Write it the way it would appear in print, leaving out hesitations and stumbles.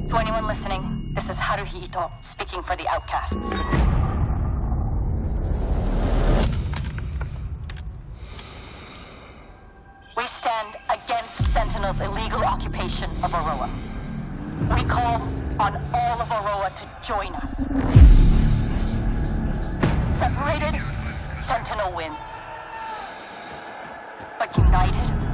To anyone listening, this is Haruhi Ito, speaking for the Outcasts. We stand against Sentinel's illegal occupation of Aroa. We call on all of Aroa to join us. Separated, Sentinel wins. But united,